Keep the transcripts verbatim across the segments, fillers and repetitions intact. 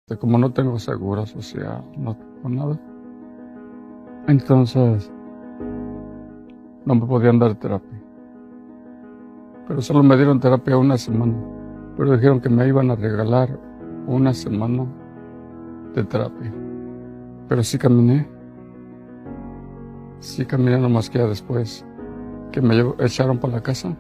Como no tengo seguro social, no tengo nada, entonces no me podían dar terapia. Pero solo me dieron terapia una semana. Pero dijeron que me iban a regalar una semana de terapia. Pero sí caminé. Sí caminé, nomás que ya después que me echaron para la casa,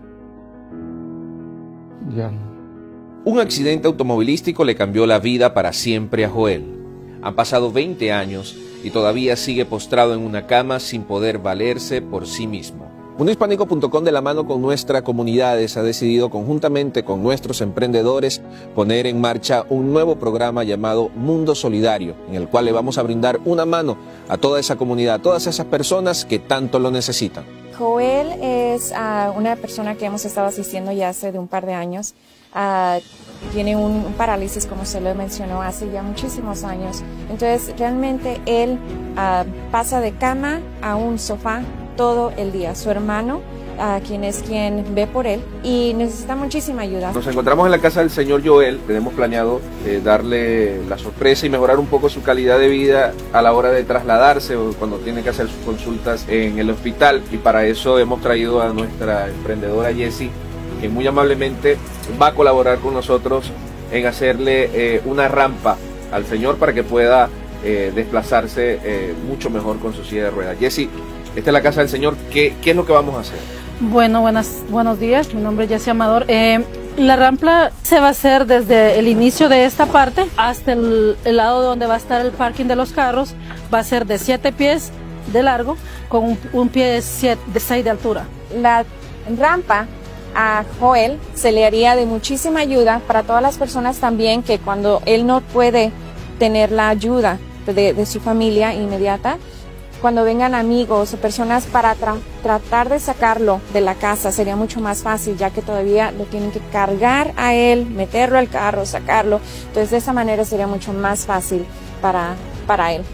ya no. Un accidente automovilístico le cambió la vida para siempre a Joel. Han pasado veinte años y todavía sigue postrado en una cama sin poder valerse por sí mismo. Mundo Hispánico punto com, de la mano con nuestra comunidades, ha decidido conjuntamente con nuestros emprendedores poner en marcha un nuevo programa llamado Mundo Solidario, en el cual le vamos a brindar una mano a toda esa comunidad, a todas esas personas que tanto lo necesitan. Joel es uh, una persona que hemos estado asistiendo ya hace de un par de años. Uh, tiene un, un parálisis, como se lo mencionó, hace ya muchísimos años. Entonces, realmente él uh, pasa de cama a un sofá todo el día. Su hermano, uh, quien es quien ve por él, y necesita muchísima ayuda. Nos encontramos en la casa del señor Joel. Tenemos planeado eh, darle la sorpresa y mejorar un poco su calidad de vida a la hora de trasladarse o cuando tiene que hacer sus consultas en el hospital. Y para eso hemos traído a nuestra emprendedora Jessie, que muy amablemente va a colaborar con nosotros en hacerle eh, una rampa al señor para que pueda eh, desplazarse eh, mucho mejor con su silla de ruedas. Jessie, esta es la casa del señor. ¿Qué, qué es lo que vamos a hacer? Bueno, buenas, buenos días. Mi nombre es Jessie Amador. Eh, la rampa se va a hacer desde el inicio de esta parte hasta el, el lado donde va a estar el parking de los carros. Va a ser de siete pies de largo con un, un pie de, siete, de seis de altura. La rampa a Joel se le haría de muchísima ayuda para todas las personas también que cuando él no puede tener la ayuda de, de su familia inmediata, cuando vengan amigos o personas para tra tratar de sacarlo de la casa sería mucho más fácil, ya que todavía lo tienen que cargar a él, meterlo al carro, sacarlo. Entonces de esa manera sería mucho más fácil para, para él.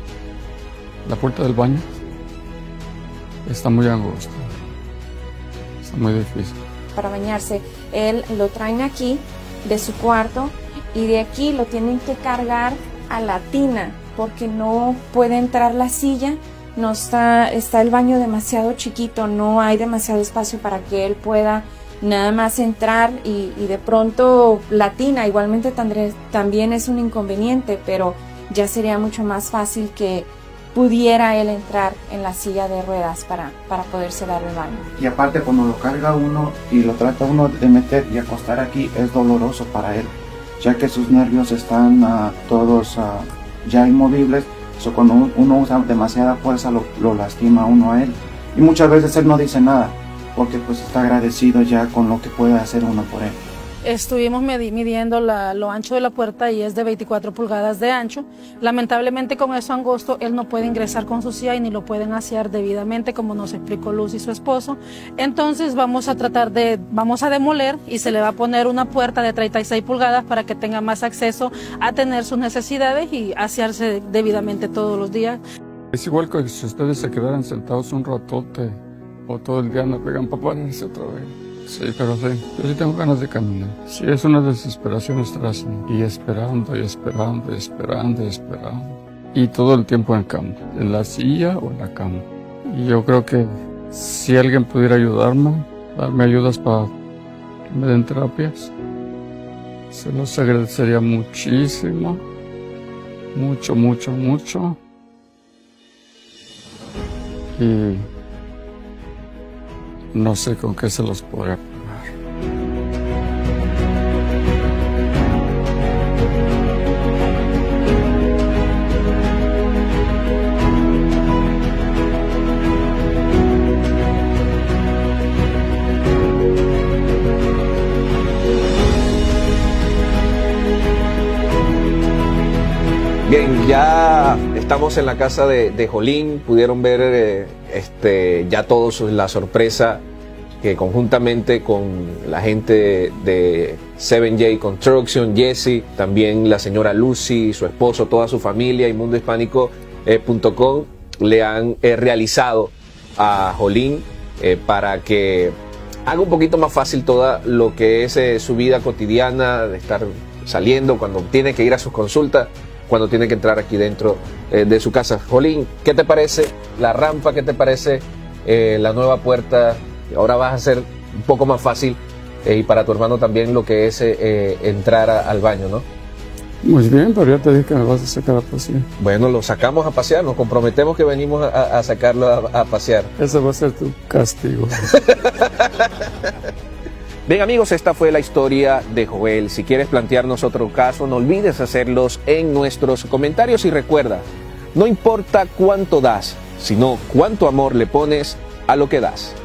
La puerta del baño está muy angosta, está muy difícil. Para bañarse, él lo traen aquí de su cuarto y de aquí lo tienen que cargar a la tina porque no puede entrar la silla, no está, está el baño demasiado chiquito, no hay demasiado espacio para que él pueda nada más entrar y, y de pronto la tina igualmente también es un inconveniente, pero ya sería mucho más fácil que pudiera él entrar en la silla de ruedas para, para poderse dar el baño. Y aparte cuando lo carga uno y lo trata uno de meter y acostar aquí es doloroso para él, ya que sus nervios están uh, todos uh, ya inmovibles, so cuando uno usa demasiada fuerza lo, lo lastima a uno a él. Y muchas veces él no dice nada, porque pues está agradecido ya con lo que puede hacer uno por él. Estuvimos midiendo la, lo ancho de la puerta y es de veinticuatro pulgadas de ancho. Lamentablemente con eso angosto él no puede ingresar con su silla y ni lo pueden asear debidamente, como nos explicó Luz y su esposo. Entonces vamos a tratar de, vamos a demoler y se le va a poner una puerta de treinta y seis pulgadas para que tenga más acceso a tener sus necesidades y asearse debidamente todos los días. Es igual que si ustedes se quedaran sentados un ratote o todo el día no pegan para pararse otra vez. Sí, pero sí, yo sí tengo ganas de caminar. Sí, es una desesperación estar así. Y esperando, y esperando, y esperando, y esperando. Y todo el tiempo en cama, en la silla o en la cama. Y yo creo que si alguien pudiera ayudarme, darme ayudas para que me den terapias, se los agradecería muchísimo. Mucho, mucho, mucho. Y no sé con qué se los podrá pagar. Bien, ya estamos en la casa de, de Jolín. Pudieron ver eh, este, ya todos la sorpresa que conjuntamente con la gente de siete J Construction, Jessie, también la señora Lucy, su esposo, toda su familia y Mundo Hispánico punto com le han eh, realizado a Jolín eh, para que haga un poquito más fácil toda lo que es eh, su vida cotidiana, de estar saliendo, cuando tiene que ir a sus consultas, cuando tiene que entrar aquí dentro eh, de su casa. Jolín, ¿qué te parece la rampa? ¿Qué te parece eh, la nueva puerta? Ahora vas a ser un poco más fácil eh, y para tu hermano también lo que es eh, entrar a, al baño, ¿no? Muy bien, pero ya te dije que me vas a sacar a pasear. Bueno, lo sacamos a pasear, nos comprometemos que venimos a, a sacarlo a, a pasear. Ese va a ser tu castigo. Bien amigos, esta fue la historia de Joel. Si quieres plantearnos otro caso, no olvides hacerlos en nuestros comentarios y recuerda, no importa cuánto das, sino cuánto amor le pones a lo que das.